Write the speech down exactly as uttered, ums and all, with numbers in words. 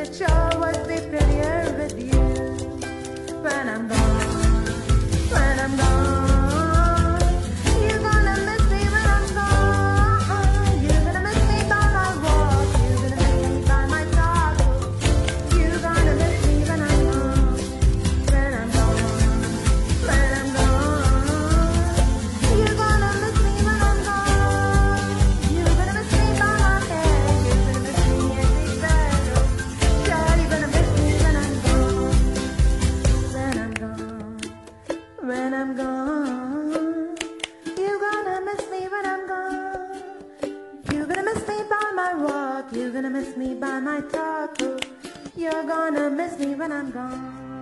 it sure would be prettier with you. When I'm gone, when I'm gone, you're gonna miss me when I'm gone. You're gonna miss me by my walk, you're gonna miss me by my talk. You're gonna miss me when I'm gone, when I'm gone, when I'm gone. You're gonna miss me when I'm gone. You're gonna miss me by my head, you're gonna miss me every battle. Sure, you're gonna miss me when I'm gone, when I'm gone, when I'm gone. You're gonna miss me when I'm gone. You're gonna miss me by my walk, you're gonna miss me by my talk. You're gonna miss me when I'm gone.